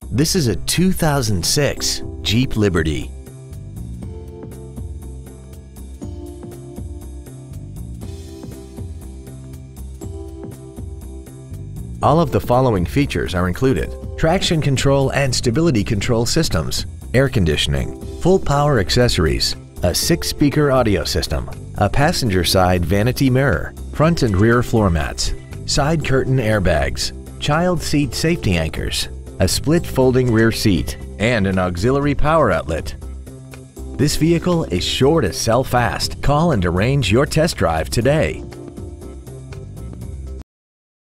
This is a 2006 Jeep Liberty. All of the following features are included: traction control and stability control systems, air conditioning, full power accessories, a 6-speaker audio system, a passenger side vanity mirror, front and rear floor mats, side curtain airbags, child seat safety anchors, a split folding rear seat, and an auxiliary power outlet. This vehicle is sure to sell fast. Call and arrange your test drive today.